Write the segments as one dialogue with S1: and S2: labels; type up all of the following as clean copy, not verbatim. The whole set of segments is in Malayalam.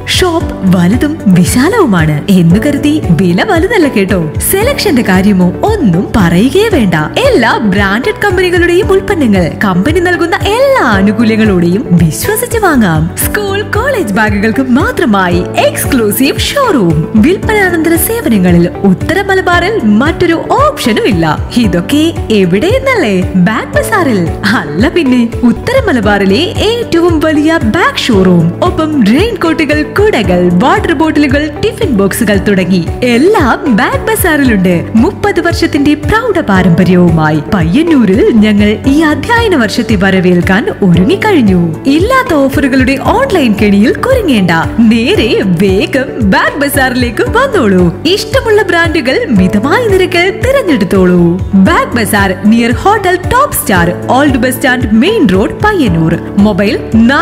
S1: ഷോപ്പ് വലുതും വിശാലവുമാണ് എന്ന് കരുതി വില വലുതല്ല കേട്ടോ. സെലക്ഷന്റെ കാര്യമോ ഒന്നും പറയുകയേ വേണ്ട. എല്ലാ ബ്രാൻഡഡ് കമ്പനികളുടെയും ഉൽപ്പന്നങ്ങൾ കമ്പനി നൽകുന്ന എല്ലാ ആനുകൂല്യങ്ങളോടെയും വിശ്വസിച്ച് വാങ്ങാം. സ്കൂൾ കോളേജ് ബാഗുകൾക്ക് മാത്രമായി എക്സ്ക്ലൂസീവ് ഷോറൂം. വിൽപ്പനാനന്തര സേവനങ്ങളിൽ ഉത്തര മലബാറിൽ മറ്റൊരു ഓപ്ഷനും ഇല്ല. ഇതൊക്കെ എവിടെയെന്നല്ലേ? ബാഗ് ബസാറിൽ. അല്ല പിന്നെ, ഉത്തര മലബാറിലെ ഏറ്റവും വലിയ ബാഗ് ഷോറൂം. ഒപ്പം റെയിൻ കോട്ടുകൾ, കുടകൾ, വാട്ടർ ബോട്ടിലുകൾ, ടിഫിൻ ബോക്സുകൾ തുടങ്ങി എല്ലാം ബാഗ് ബസാറിലുണ്ട്. 30 വർഷത്തിന്റെ പ്രൗഢ പാരമ്പര്യവുമായി പയ്യന്നൂരിൽ ഞങ്ങൾ ഈ അധ്യയന വർഷത്തെ വരവേൽക്കാൻ ഒരുങ്ങിക്കഴിഞ്ഞു. ഇല്ലാത്ത ഓഫറുകളുടെ ഓൺലൈൻ കെണിയിൽ കുരുങ്ങേണ്ട. നേരെ വേഗം ബാഗ് ബസാറിലേക്ക് വന്നോളൂ. ഇഷ്ടമുള്ള ബ്രാൻഡുകൾ മിതമായ നിരക്കിൽ തിരഞ്ഞെടുത്തോളൂ. Bag bazaar near hotel top star, old bus stand, main road, Payyanur. Mobile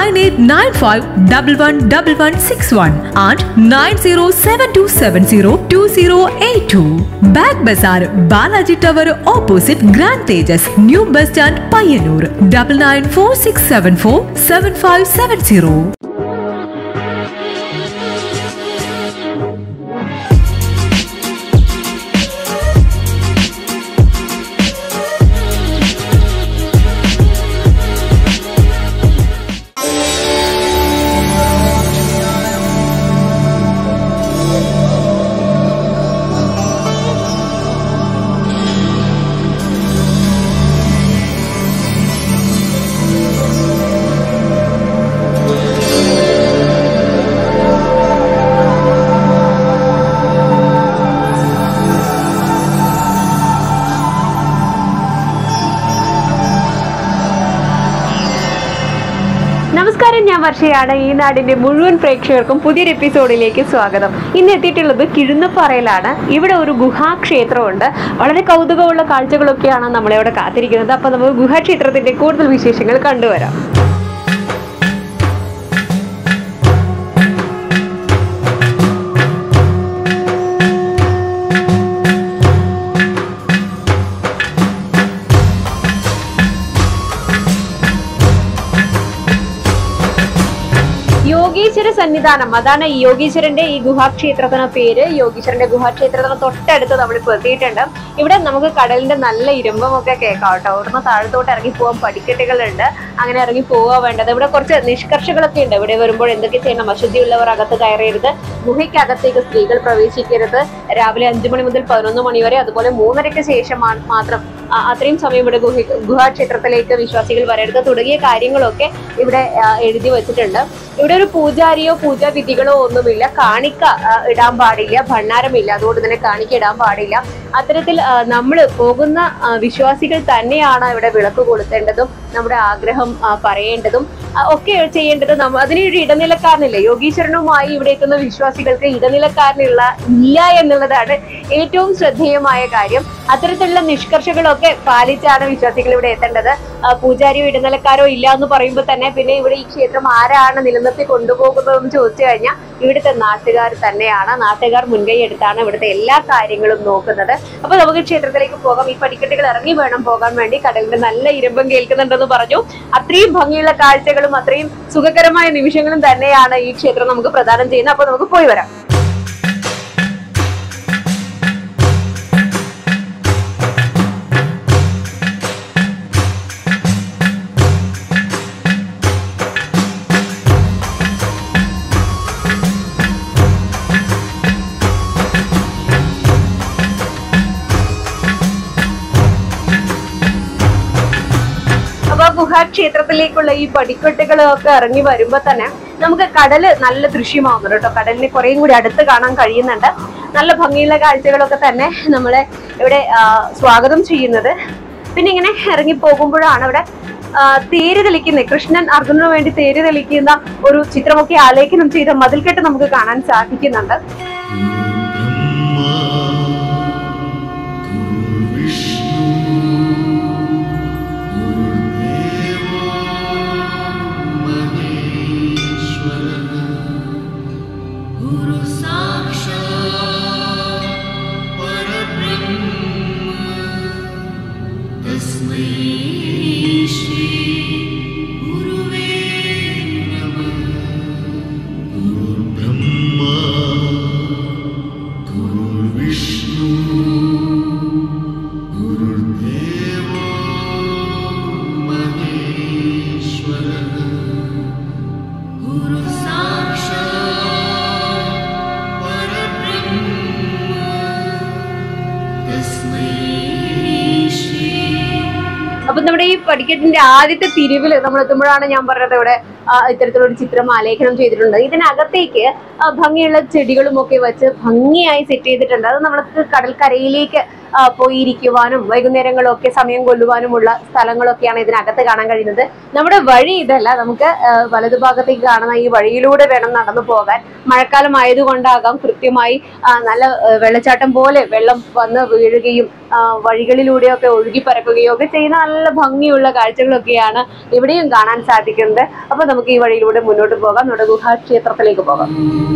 S1: 9895111161 and 9072702082. Bag bazaar, Balaji tower opposite grand Tejas, new bus stand, Payyanur. 9946747570.
S2: നമസ്കാരം, ഞാൻ വർഷയാണ്. ഈ നാടിന്റെ മുഴുവൻ പ്രേക്ഷകർക്കും പുതിയൊരു എപ്പിസോഡിലേക്ക് സ്വാഗതം. ഇന്ന് എത്തിയിട്ടുള്ളത് കിഴുന്നപ്പാറയിലാണ്. ഇവിടെ ഒരു ഗുഹാക്ഷേത്രമുണ്ട്. വളരെ കൗതുകമുള്ള കാഴ്ചകളൊക്കെയാണ് നമ്മളിവിടെ കാത്തിരിക്കുന്നത്. അപ്പൊ നമുക്ക് ഗുഹാക്ഷേത്രത്തിന്റെ കൂടുതൽ വിശേഷങ്ങൾ കണ്ടുവരാം. യോഗീശ്വര സന്നിധാനം, അതാണ് ഈ യോഗീശ്വരന്റെ ഈ ഗുഹാക്ഷേത്രത്തിന് പേര്. യോഗീശ്വരന്റെ ഗുഹാക്ഷേത്രത്തിന് തൊട്ടടുത്ത് നമ്മളിപ്പോൾ എത്തിയിട്ടുണ്ട്. ഇവിടെ നമുക്ക് കടലിന്റെ നല്ല ഇരമ്പമൊക്കെ കേൾക്കാം കേട്ടോ. ഇവിടുന്ന് താഴത്തോട്ട് ഇറങ്ങി പോകാൻ പടിക്കെട്ടുകളുണ്ട്. അങ്ങനെ ഇറങ്ങി പോവാ വേണ്ടത്. ഇവിടെ കുറച്ച് നിഷ്കർഷകളൊക്കെ ഉണ്ട്. ഇവിടെ വരുമ്പോൾ എന്തൊക്കെ ചെയ്യണം? അശുദ്ധിയുള്ളവർ അകത്ത് കയറരുത്, ഗുഹയ്ക്കകത്തേക്ക് സ്ത്രീകൾ പ്രവേശിക്കരുത്, രാവിലെ 5 മണി മുതൽ 11 മണി വരെ, അതുപോലെ 3:30-ക്ക് ശേഷം മാത്രം അത്രയും സമയം ഇവിടെ ഗുഹാക്ഷേത്രത്തിലേക്ക് വിശ്വാസികൾ വരരുത് തുടങ്ങിയ കാര്യങ്ങളൊക്കെ ഇവിടെ എഴുതി വെച്ചിട്ടുണ്ട്. ഇവിടെ ഒരു പൂജാരിയോ പൂജാവിധികളോ ഒന്നുമില്ല. കാണിക്ക ഇടാൻ പാടില്ല, ഭണ്ണാരമില്ല. അതുകൊണ്ട് തന്നെ കാണിക്ക ഇടാൻ പാടില്ല. അത്തരത്തിൽ നമ്മൾ പോകുന്ന വിശ്വാസികൾ തന്നെയാണ് ഇവിടെ വിളക്ക് കൊളുത്തേണ്ടതും നമ്മുടെ ആഗ്രഹം പറയേണ്ടതും ഒക്കെ ചെയ്യേണ്ടത്. അതിനൊരു ഇടനിലക്കാരനില്ല. യോഗീശ്വരനുമായി ഇവിടെ എത്തുന്ന വിശ്വാസികൾക്ക് ഇടനിലക്കാരനുള്ള ഇല്ല എന്നുള്ളതാണ് ഏറ്റവും ശ്രദ്ധേയമായ കാര്യം. അത്തരത്തിലുള്ള നിഷ്കർഷകളൊക്കെ പാലിച്ചാണ് വിശ്വാസികൾ ഇവിടെ എത്തേണ്ടത്. പൂജാരിയോ ഇടനിലക്കാരോ ഇല്ല എന്ന് പറയുമ്പോൾ തന്നെ പിന്നെ ഇവിടെ ഈ ക്ഷേത്രം ആരാണ് നിലനിർത്തി കൊണ്ടുപോകുന്നതെന്ന് ചോദിച്ചു കഴിഞ്ഞാൽ ഇവിടുത്തെ നാട്ടുകാർ തന്നെയാണ്. നാട്ടുകാർ മുൻകൈ എടുത്താണ് ഇവിടുത്തെ എല്ലാ കാര്യങ്ങളും നോക്കുന്നത്. അപ്പൊ നമുക്ക് ക്ഷേത്രത്തിലേക്ക് പോകാം. ഈ പടിക്കെട്ടുകൾ ഇറങ്ങി വേണം പോകാൻ വേണ്ടി. കടലിന്റെ നല്ല ഇരമ്പം കേൾക്കുന്നുണ്ടെന്ന് പറഞ്ഞു. അത്രയും ഭംഗിയുള്ള കാഴ്ചകളും അത്രയും സുഖകരമായ നിമിഷങ്ങളും തന്നെയാണ് ഈ ക്ഷേത്രം നമുക്ക് പ്രദാനം ചെയ്യുന്നത്. അപ്പൊ നമുക്ക് പോയി വരാം. ഗുഹാക്ഷേത്രത്തിലേക്കുള്ള ഈ പടിക്കെട്ടുകളൊക്കെ ഇറങ്ങി വരുമ്പോ തന്നെ നമുക്ക് കടല് നല്ല ദൃശ്യമാവുന്നുണ്ട് കേട്ടോ. കടലിനെ കുറേയും കൂടി അടുത്ത് കാണാൻ കഴിയുന്നുണ്ട്. നല്ല ഭംഗിയുള്ള കാഴ്ചകളൊക്കെ തന്നെ നമ്മളെ ഇവിടെ സ്വാഗതം ചെയ്യുന്നത്. പിന്നെ ഇങ്ങനെ ഇറങ്ങി പോകുമ്പോഴാണ് ഇവിടെ തേര് തെളിക്കുന്നത്. കൃഷ്ണൻ അർജുനന് വേണ്ടി തേര് തെളിക്കുന്ന ഒരു ചിത്രമൊക്കെ ആലേഖനം ചെയ്ത മതിൽക്കെട്ട് നമുക്ക് കാണാൻ സാധിക്കുന്നുണ്ട്.
S3: गुरुवे नमः। गुरुर्ब्रह्मा
S2: പടിക്കെട്ടിന്റെ ആദ്യത്തെ തിരിവില് നമ്മൾ എത്തുമ്പോഴാണ് ഞാൻ പറഞ്ഞത് ഇവിടെ ഇത്തരത്തിലൊരു ചിത്രം ആലേഖനം ചെയ്തിട്ടുണ്ട്. ഇതിനകത്തേക്ക് ഭംഗിയുള്ള ചെടികളും ഒക്കെ വെച്ച് ഭംഗിയായി സെറ്റ് ചെയ്തിട്ടുണ്ട്. അത് നമ്മൾക്ക് കടൽക്കരയിലേക്ക് പോയിരിക്കുവാനും വൈകുന്നേരങ്ങളൊക്കെ സമയം കൊല്ലുവാനുമുള്ള സ്ഥലങ്ങളൊക്കെയാണ് ഇതിനകത്ത് കാണാൻ കഴിയുന്നത്. നമ്മുടെ വഴി ഇതല്ല, നമുക്ക് വലതുഭാഗത്തേക്ക് കാണുന്ന ഈ വഴിയിലൂടെ വേണം നടന്നു പോകാൻ. മഴക്കാലം ആയതുകൊണ്ടാകാം കൃത്യമായി നല്ല വെള്ളച്ചാട്ടം പോലെ വെള്ളം വന്ന് വീഴുകയും വഴികളിലൂടെയൊക്കെ ഒഴുകി പരക്കുകയോ ഒക്കെ ചെയ്യുന്ന നല്ല ഭംഗിയുള്ള കാഴ്ചകളൊക്കെയാണ് ഇവിടെയും കാണാൻ സാധിക്കുന്നത്. അപ്പൊ നമുക്ക് ഈ വഴിയിലൂടെ മുന്നോട്ട് പോകാം, നമ്മുടെ ഗുഹാക്ഷേത്രത്തിലേക്ക് പോകാം.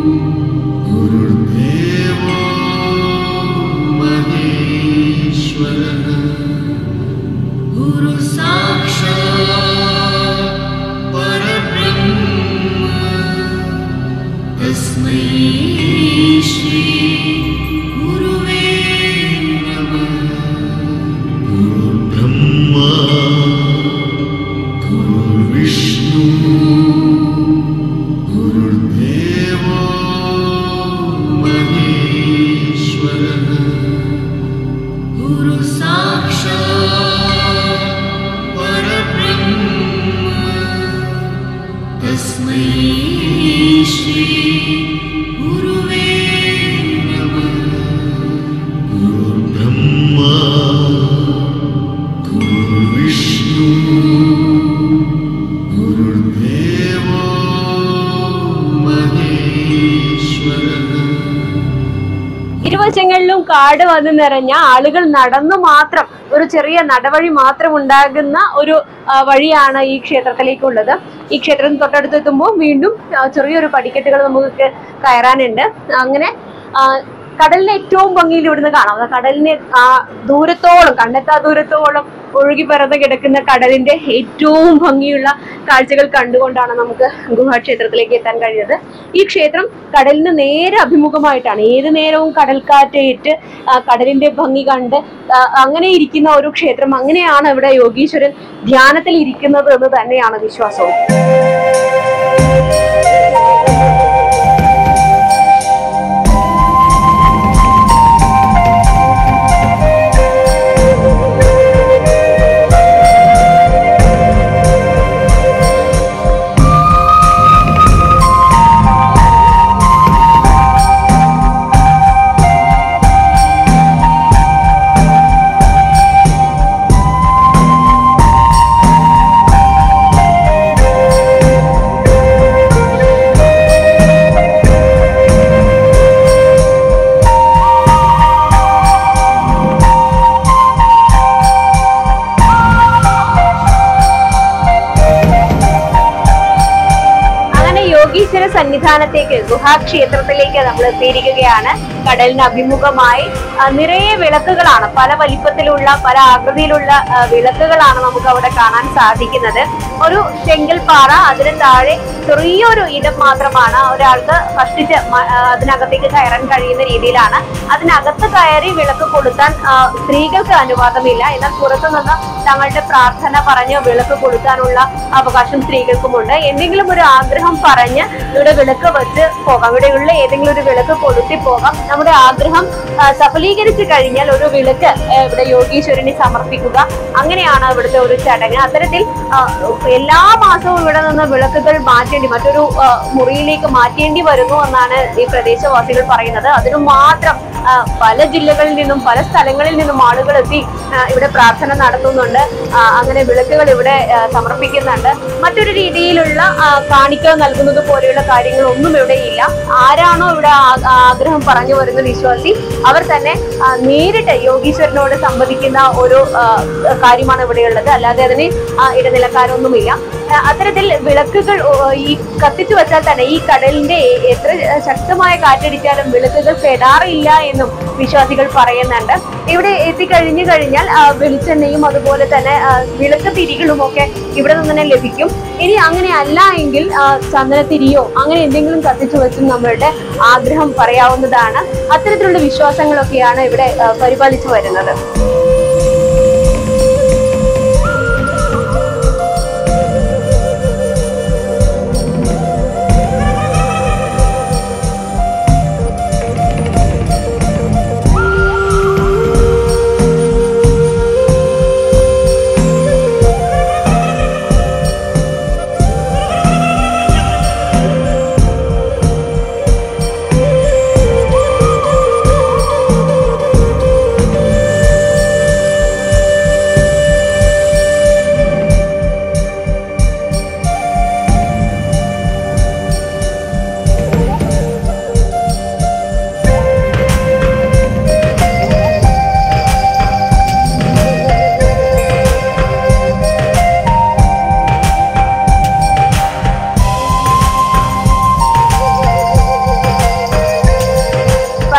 S2: ഇരുവശങ്ങളിലും കാട് വന്ന് നിറഞ്ഞ ആളുകൾ നടന്നു മാത്രം ഒരു ചെറിയ നടവഴി മാത്രം ഉണ്ടാകുന്ന ഒരു വഴിയാണ് ഈ ക്ഷേത്രത്തിലേക്കുള്ളത്. ഈ ക്ഷേത്രം തൊട്ടടുത്തെത്തുമ്പോൾ വീണ്ടും ചെറിയൊരു പടിക്കെട്ടുകൾ നമുക്ക് കയറാനുണ്ട്. അങ്ങനെ കടലിനെ ഏറ്റവും ഭംഗിയിൽ ഇവിടുന്ന് കാണാം. കടലിനെ ദൂരത്തോളം കണ്ണെത്താ ദൂരത്തോളം ഒഴുകി പരന്ന് കിടക്കുന്ന കടലിന്റെ ഏറ്റവും ഭംഗിയുള്ള കാഴ്ചകൾ കണ്ടുകൊണ്ടാണ് നമുക്ക് ഗുഹാക്ഷേത്രത്തിലേക്ക് എത്താൻ കഴിയുന്നത്. ഈ ക്ഷേത്രം കടലിന് നേരെ അഭിമുഖമായിട്ടാണ്. ഏത് നേരവും കടൽക്കാറ്റേറ്റ് കടലിന്റെ ഭംഗി കണ്ട് അങ്ങനെ ഇരിക്കുന്ന ഒരു ക്ഷേത്രം. അങ്ങനെയാണ് ഇവിടെ യോഗീശ്വരൻ ധ്യാനത്തിൽ ഇരിക്കുന്നത് എന്ന് തന്നെയാണ് വിശ്വാസവും. യോഗീശ്വര സന്നിധാനത്തേക്ക് ഗുഹാക്ഷേത്രത്തിലേക്ക് നമ്മൾ എത്തിയിരിക്കുകയാണ്. കടലിന് അഭിമുഖമായി നിറയെ വിളക്കുകളാണ്, പല വലിപ്പത്തിലുള്ള പല ആകൃതിയിലുള്ള വിളക്കുകളാണ് നമുക്ക് അവിടെ കാണാൻ സാധിക്കുന്നത്. ഒരു ചെങ്കൽപ്പാറ, അതിന് താഴെ ചെറിയൊരു ഇടം മാത്രമാണ് ഒരാൾക്ക് കഷ്ടിച്ച് അതിനകത്തേക്ക് കയറാൻ കഴിയുന്ന രീതിയിലാണ്. അതിനകത്ത് കയറി വിളക്ക് കൊളുത്താൻ സ്ത്രീകൾക്ക് അനുവാദമില്ല. എന്നാൽ പുറത്തുനിന്ന് തങ്ങളുടെ പ്രാർത്ഥന പറഞ്ഞ് വിളക്ക് കൊളുത്താനുള്ള അവകാശം സ്ത്രീകൾക്കുമുണ്ട്. എന്തെങ്കിലും ഒരു ആഗ്രഹം പറഞ്ഞ് ഇവിടെ വിളക്ക് വെച്ച് പോകാം, ഇവിടെയുള്ള ഏതെങ്കിലും ഒരു വിളക്ക് കൊളുത്തി പോകാം. നമ്മുടെ ആഗ്രഹം സഫലീകരിച്ചു കഴിഞ്ഞാൽ ഒരു വിളക്ക് ഇവിടെ യോഗീശ്വരനെ സമർപ്പിക്കുക, അങ്ങനെയാണ് ഇവിടുത്തെ ഒരു ചടങ്ങ്. അത്തരത്തിൽ എല്ലാ മാസവും ഇവിടെ നിന്ന് വിളക്കുകൾ മറ്റൊരു മുറിയിലേക്ക് മാറ്റേണ്ടി വരുന്നു എന്നാണ് ഈ പ്രദേശവാസികൾ പറയുന്നത്. അതിനു മാത്രം പല ജില്ലകളിൽ നിന്നും പല സ്ഥലങ്ങളിൽ നിന്നും ആളുകൾ എത്തി ഇവിടെ പ്രാർത്ഥന നടത്തുന്നുണ്ട്. അങ്ങനെ വിളക്കുകൾ ഇവിടെ സമർപ്പിക്കുന്നുണ്ട്. മറ്റൊരു രീതിയിലുള്ള കാണിക്ക നൽകുന്നത് പോലെയുള്ള കാര്യങ്ങളൊന്നും ഇവിടെ ഇല്ല. ആരാണോ ഇവിടെ ആഗ്രഹം പറഞ്ഞു വരുന്ന വിശ്വാസി, അവർ തന്നെ നേരിട്ട് യോഗീശ്വരനോട് സംവദിക്കുന്ന ഒരു കാര്യമാണ് ഇവിടെയുള്ളത്. അല്ലാതെ അതിന് ഇടനിലക്കാരൊന്നുമില്ല. അത്തരത്തിൽ വിളക്കുകൾ ഈ കത്തിച്ചു വെച്ചാൽ തന്നെ ഈ കടലിന്റെ എത്ര ശക്തമായ കാറ്റടിച്ചാലും വിളക്കുകൾ കെടാറില്ല എന്നും വിശ്വാസികൾ പറയുന്നുണ്ട്. ഇവിടെ എത്തിക്കഴിഞ്ഞു കഴിഞ്ഞാൽ വെളിച്ചെണ്ണയും അതുപോലെ തന്നെ വിളക്ക് തിരികളും ഒക്കെ ഇവിടെ നിന്ന് തന്നെ ലഭിക്കും. ഇനി അങ്ങനെ അല്ല എങ്കിൽ ചന്ദനത്തിരിയോ അങ്ങനെ എന്തെങ്കിലും കത്തിച്ചു വെച്ചും നമ്മളുടെ ആഗ്രഹം പറയാവുന്നതാണ്. അത്തരത്തിലുള്ള വിശ്വാസങ്ങളൊക്കെയാണ് ഇവിടെ പരിപാലിച്ചു വരുന്നത്.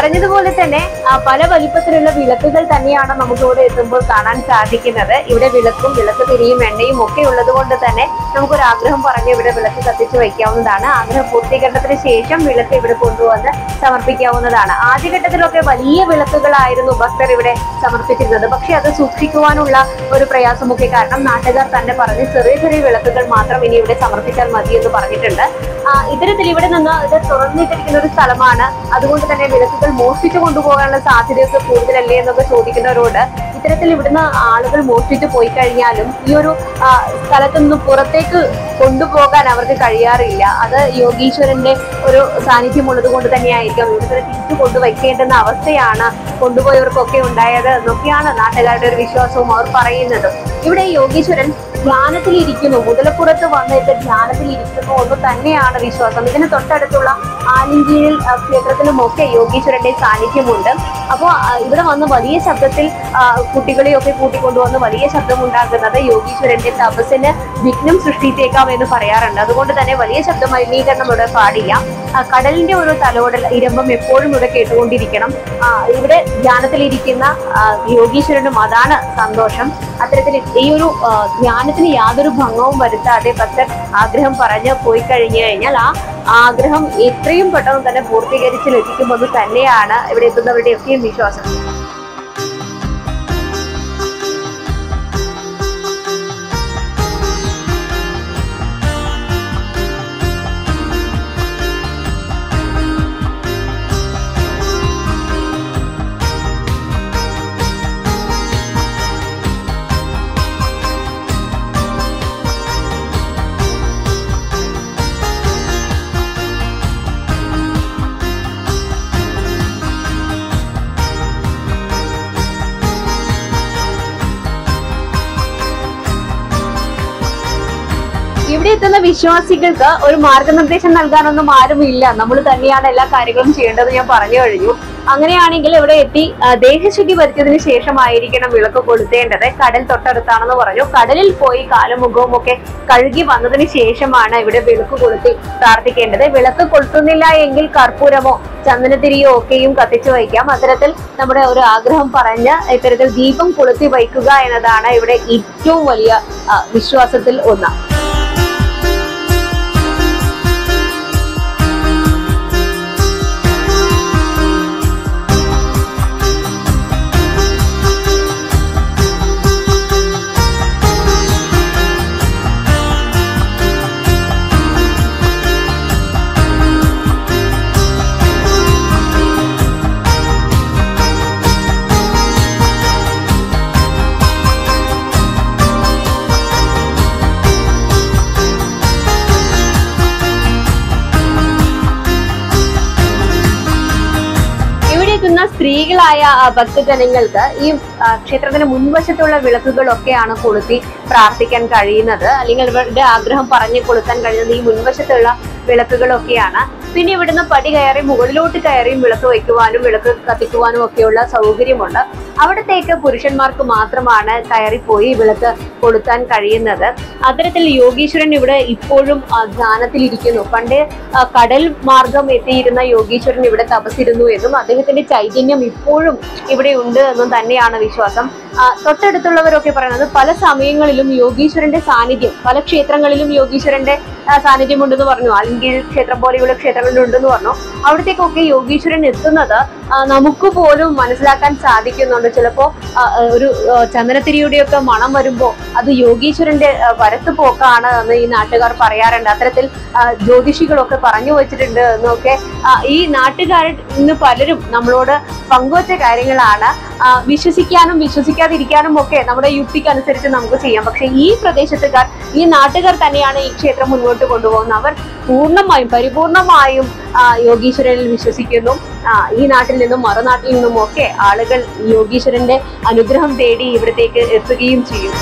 S2: പറഞ്ഞതുപോലെ തന്നെ പല വലിപ്പത്തിലുള്ള വിളക്കുകൾ തന്നെയാണ് നമുക്ക് ഇവിടെ എത്തുമ്പോൾ കാണാൻ സാധിക്കുന്നത്. ഇവിടെ വിളക്ക് തിരിയും എണ്ണയും ഒക്കെ ഉള്ളത് കൊണ്ട് തന്നെ നമുക്കൊരു ആഗ്രഹം പറഞ്ഞ് ഇവിടെ വിളക്ക് കത്തിച്ച് വയ്ക്കാവുന്നതാണ്. ആഗ്രഹ പൂർത്തീകരണത്തിന് ശേഷം വിളക്ക് ഇവിടെ കൊണ്ടുവന്ന് സമർപ്പിക്കാവുന്നതാണ്. ആദ്യഘട്ടത്തിലൊക്കെ വലിയ വിളക്കുകളായിരുന്നു ഭക്തർ ഇവിടെ സമർപ്പിച്ചിരുന്നത്. പക്ഷെ അത് സൂക്ഷിക്കുവാനുള്ള ഒരു പ്രയാസമൊക്കെ കാരണം നാട്ടുകാർ തന്നെ പറഞ്ഞ് ചെറിയ ചെറിയ വിളക്കുകൾ മാത്രം ഇനി ഇവിടെ സമർപ്പിച്ചാൽ മതി എന്ന് പറഞ്ഞിട്ടുണ്ട്. ഇത്തരത്തിൽ ഇവിടെ നിന്ന് ഇത് തുറന്നിട്ടിരിക്കുന്ന ഒരു സ്ഥലമാണ്. അതുകൊണ്ട് തന്നെ വിളക്കുകൾ മോഷ്ടിച്ചു കൊണ്ടുപോകാനുള്ള സാധ്യതയൊക്കെ കൂടുതലല്ലേ എന്നൊക്കെ ചോദിക്കുന്നവരോട്, ഇത്തരത്തിൽ ഇവിടുന്ന് ആളുകൾ മോഷ്ടിച്ചു പോയി കഴിഞ്ഞാലും ഈ ഒരു സ്ഥലത്തു നിന്ന് പുറത്തേക്ക് കൊണ്ടുപോകാൻ അവർക്ക് കഴിയാറില്ല. അത് യോഗീശ്വരന്റെ ഒരു സാന്നിധ്യം ഉള്ളത് കൊണ്ട് തന്നെയായിരിക്കും ഇവിടുത്തെ തിരിച്ചു കൊണ്ടുവയ്ക്കേണ്ടുന്ന അവസ്ഥയാണ് കൊണ്ടുപോയവർക്കൊക്കെ ഉണ്ടായത് എന്നൊക്കെയാണ് നാട്ടുകാരുടെ ഒരു വിശ്വാസവും അവർ പറയുന്നത്. ഇവിടെ യോഗീശ്വരൻ ധ്യാനത്തിലിരിക്കുന്നു, മുതലപ്പുറത്ത് വന്നിട്ട് ധ്യാനത്തിലിരിക്കുന്നു എന്ന് തന്നെയാണ് വിശ്വാസം. ഇതിന് തൊട്ടടുത്തുള്ള ആലിൻകീഴിൽ ക്ഷേത്രത്തിലും ഒക്കെ യോഗീശ്വരന്റെ സാന്നിധ്യമുണ്ട്. അപ്പോൾ ഇവിടെ വന്ന് വലിയ ശബ്ദത്തിൽ കുട്ടികളെയൊക്കെ കൂട്ടിക്കൊണ്ടുവന്ന് വലിയ ശബ്ദം ഉണ്ടാക്കുന്നത് യോഗീശ്വരന്റെ തപസ്സിന് വിഘ്നം സൃഷ്ടിച്ചേക്കാം എന്ന് പറയാറുണ്ട്. അതുകൊണ്ട് തന്നെ വലിയ ശബ്ദ മലിനീകരണം ഇവിടെ പാടില്ല. കടലിന്റെ ഒരു തലോടൽ ഇരമ്പം എപ്പോഴും ഇവിടെ കേട്ടുകൊണ്ടിരിക്കണം. ഇവിടെ ധ്യാനത്തിലിരിക്കുന്ന യോഗീശ്വരനും അതാണ് സന്തോഷം. അത്തരത്തിൽ ഈ ഒരു ധ്യാനത്തിന് യാതൊരു ഭംഗവും വരുത്താതെ ഭക്തർ ആഗ്രഹം പറഞ്ഞ് പോയി കഴിഞ്ഞു കഴിഞ്ഞാൽ ആ ആഗ്രഹം എത്രയും പെട്ടെന്ന് തന്നെ പൂർത്തീകരിച്ച് ലഭിക്കുമെന്ന് തന്നെയാണ് ഇവിടെ എത്തുന്നവരുടെയൊക്കെയും വിശ്വാസം. ഇവിടെ എത്തുന്ന വിശ്വാസികൾക്ക് ഒരു മാർഗനിർദ്ദേശം നൽകാനൊന്നും ആരുമില്ല. നമ്മൾ തന്നെയാണ് എല്ലാ കാര്യങ്ങളും ചെയ്യേണ്ടത് ഞാൻ പറഞ്ഞു കഴിഞ്ഞു. അങ്ങനെയാണെങ്കിൽ ഇവിടെ എത്തി ദേഹശുദ്ധി വരുത്തിയതിനു ശേഷമായിരിക്കണം വിളക്ക് കൊളുത്തേണ്ടത്. കടൽ തൊട്ടടുത്താണെന്ന് പറഞ്ഞു. കടലിൽ പോയി കാലും മുഖവും ഒക്കെ കഴുകി വന്നതിന് ശേഷമാണ് ഇവിടെ വിളക്ക് കൊളുത്തി പ്രാർത്ഥിക്കേണ്ടത്. വിളക്ക് കൊളുത്തുന്നില്ല എങ്കിൽ കർപ്പൂരമോ ചന്ദനത്തിരിയോ ഒക്കെയും കത്തിച്ചു വയ്ക്കാം. അത്തരത്തിൽ നമ്മുടെ ഒരു ആഗ്രഹം പറഞ്ഞ് ഇത്തരത്തിൽ ദീപം കൊളുത്തി വയ്ക്കുക എന്നതാണ് ഇവിടെ ഏറ്റവും വലിയ വിശ്വാസത്തിൽ ഒന്ന്. സ്ത്രീകളായ ഭക്തജനങ്ങൾക്ക് ഈ ക്ഷേത്രത്തിന് മുൻവശത്തുള്ള വിളക്കുകളൊക്കെയാണ് കൊളുത്തി പ്രാർത്ഥിക്കാൻ കഴിയുന്നത്. അല്ലെങ്കിൽ ഇവരുടെ ആഗ്രഹം പറഞ്ഞ് കൊളുത്താൻ കഴിയുന്നത് ഈ മുൻവശത്തുള്ള വിളക്കുകളൊക്കെയാണ്. പിന്നെ ഇവിടുന്ന് പടി കയറി മുകളിലോട്ട് കയറിയും വിളക്ക് വയ്ക്കുവാനും വിളക്ക് കത്തിക്കുവാനും ഒക്കെയുള്ള സൗകര്യമുണ്ട്. അവിടത്തേക്ക് പുരുഷന്മാർക്ക് മാത്രമാണ് കയറിപ്പോയി വിളക്ക് കൊളുത്താൻ കഴിയുന്നത്. അത്തരത്തിൽ യോഗീശ്വരൻ ഇവിടെ ഇപ്പോഴും ധ്യാനത്തിലിരിക്കുന്നു. പണ്ട് കടൽ മാർഗം എത്തിയിരുന്ന യോഗീശ്വരൻ ഇവിടെ തപസ്സിരുന്നു എന്നും അദ്ദേഹത്തിന്റെ ചൈതന്യം ഇപ്പോഴും ഇവിടെ ഉണ്ട് എന്നും തന്നെയാണ് വിശ്വാസം. തൊട്ടടുത്തുള്ളവരൊക്കെ പറയുന്നത് പല സമയങ്ങളിലും യോഗീശ്വരന്റെ സാന്നിധ്യം പല ക്ഷേത്രങ്ങളിലും യോഗീശ്വരന്റെ സാന്നിധ്യം ഉണ്ടെന്ന് പറഞ്ഞു. ആലിൻകീഴ് ക്ഷേത്രം പോലെയുള്ള ക്ഷേത്രങ്ങളിലുണ്ടെന്ന് പറഞ്ഞു. അവിടത്തേക്കൊക്കെ യോഗീശ്വരൻ എത്തുന്നത് നമുക്ക് പോലും മനസ്സിലാക്കാൻ സാധിക്കുന്നുണ്ട്. ചിലപ്പോ ഒരു ചന്ദനത്തിരിയുടെയൊക്കെ മണം വരുമ്പോ അത് യോഗീശ്വരന്റെ വരത്ത് പോക്കാണ് എന്ന് ഈ നാട്ടുകാർ പറയാറുണ്ട്. അത്തരത്തിൽ ജ്യോതിഷികളൊക്കെ പറഞ്ഞു വെച്ചിട്ടുണ്ട് എന്നൊക്കെ ഈ നാട്ടുകാരിൽ നിന്ന് പലരും നമ്മളോട് പങ്കുവച്ച കാര്യങ്ങളാണ്. വിശ്വസിക്കാനും വിശ്വസിക്കാതിരിക്കാനും ഒക്കെ നമ്മുടെ യുക്തിക്കനുസരിച്ച് നമുക്ക് ചെയ്യാം. പക്ഷെ ഈ പ്രദേശത്തുകാർ ഈ നാട്ടുകാർ തന്നെയാണ് ഈ ക്ഷേത്രം മുന്നോട്ട് കൊണ്ടുപോകുന്നത്. അവർ പൂർണ്ണമായും പരിപൂർണമായും യോഗീശ്വരനിൽ വിശ്വസിക്കുന്നു. ഈ നാട്ടിൽ നിന്നും മറുനാട്ടിൽ നിന്നും ഒക്കെ ആളുകൾ യോഗീശ്വരന്റെ അനുഗ്രഹം തേടി ഇവിടത്തേക്ക് എത്തുകയും ചെയ്യും.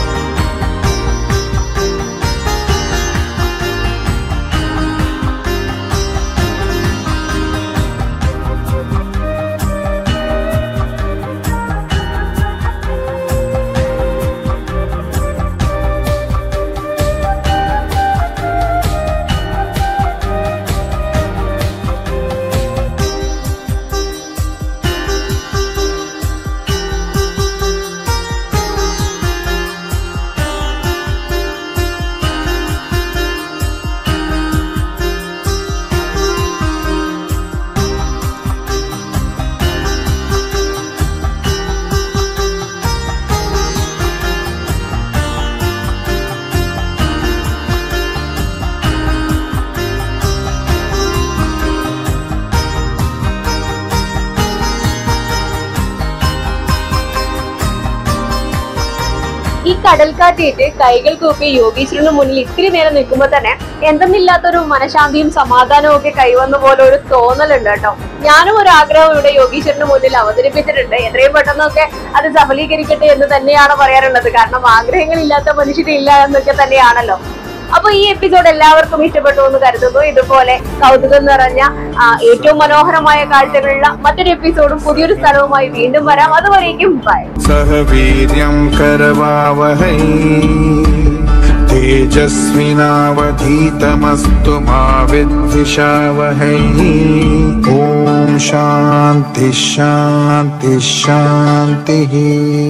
S2: കടൽക്കാറ്റേറ്റ് കൈകൾ കൂപ്പി യോഗീശ്വരന് മുന്നിൽ ഇത്തിരി നേരം നിൽക്കുമ്പോ തന്നെ എന്തെന്നില്ലാത്തൊരു മനഃശാന്തിയും സമാധാനവും ഒക്കെ കൈവന്ന പോലെ ഒരു തോന്നലുണ്ട് കേട്ടോ. ഞാനും ഒരു ആഗ്രഹം ഇവിടെ യോഗീശ്വരന് മുന്നിൽ അവതരിപ്പിച്ചിട്ടുണ്ട്. എത്രയും പെട്ടെന്നൊക്കെ അത് സഫലീകരിക്കട്ടെ എന്ന് തന്നെയാണ് പറയാറുള്ളത്. കാരണം ആഗ്രഹങ്ങളില്ലാത്ത മനുഷ്യരില്ല എന്നൊക്കെ തന്നെയാണല്ലോ. അപ്പൊ ഈ എപ്പിസോഡ് എല്ലാവർക്കും ഇഷ്ടപ്പെട്ടു എന്ന് കരുതുന്നു. ഇതുപോലെ കൗതുകം നിറഞ്ഞ ഏറ്റവും മനോഹരമായ കാഴ്ചകളുള്ള മറ്റൊരു എപ്പിസോഡും പുതിയൊരു സ്ഥലവുമായി വീണ്ടും വരാം. അതുവരേക്കും ബൈ.
S3: സഹവീര്യം കരവാവഹൈ തേജസ്വിനാവധീതമസ്തു മാ വിദ്വിഷാവഹൈ. ഓം ശാന്തി ശാന്തി ശാന്തി.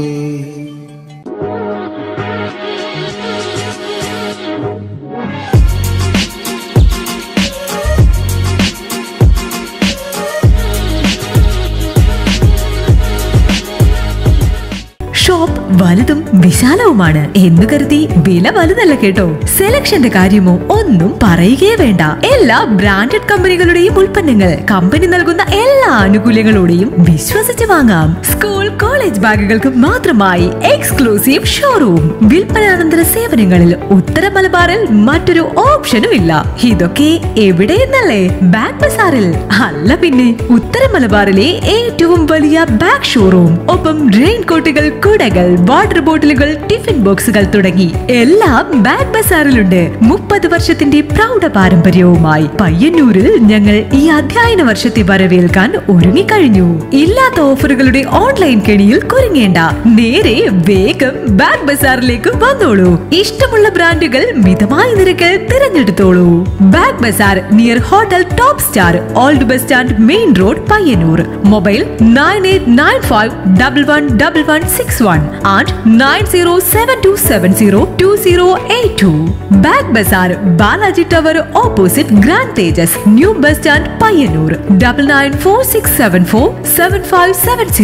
S1: ഷോപ്പ് വലുതും വിശാലവുമാണ് എന്ന് കരുതി വില വലുതല്ല കേട്ടോ. സെലക്ഷന്റെ കാര്യമോ ഒന്നും പറയുകയേ വേണ്ട. എല്ലാ ബ്രാൻഡഡ് കമ്പനികളുടെയും ഉൽപ്പന്നങ്ങൾ കമ്പനി നൽകുന്ന എല്ലാ ആനുകൂല്യങ്ങളോടെയും വിശ്വസിച്ച് വാങ്ങാം. സ്കൂൾ കോളേജ് ബാഗുകൾക്ക് മാത്രമായി എക്സ്ക്ലൂസീവ് ഷോറൂം. വിൽപ്പനാനന്തര സേവനങ്ങളിൽ ഉത്തര മലബാറിൽ മറ്റൊരു ഓപ്ഷനും ഇല്ല. ഇതൊക്കെ എവിടെയെന്നല്ലേ? ബാഗ് ബസാറിൽ. അല്ല പിന്നെ, ഉത്തര മലബാറിലെ ഏറ്റവും വലിയ ബാഗ് ഷോറൂം. ഒപ്പം റെയിൻകോട്ടുകൾ, കുടകൾ, വാട്ടർ ബോട്ടിലുകൾ, ടിഫിൻ ബോക്സുകൾ തുടങ്ങി എല്ലാം ബാഗ് ബസാറിലുണ്ട്. 30 വർഷത്തിന്റെ പ്രൗഢ പാരമ്പര്യവുമായി പയ്യന്നൂരിൽ ഞങ്ങൾ ഈ അധ്യയന വർഷത്തെ വരവേൽക്കാൻ ഒരുങ്ങിക്കഴിഞ്ഞു. ഇല്ലാത്ത ഓഫറുകളുടെ ഓൺലൈൻ കെണിയിൽ കുരുങ്ങേണ്ട. നേരെ വേഗം ബാഗ് ബസാറിലേക്ക് വന്നോളൂ. ഇഷ്ടമുള്ള ബ്രാൻഡുകൾ മിതമായ നിരക്കിൽ തിരഞ്ഞെടുത്തോളൂ. Bag bazaar near hotel top star, old bus stand, main road, Payyanur. Mobile 9895111161 and 9072702082. Bag Bazaar, Balaji Tower opposite Grand Tejas, New Bus Stand, Payyanur. 9946747570.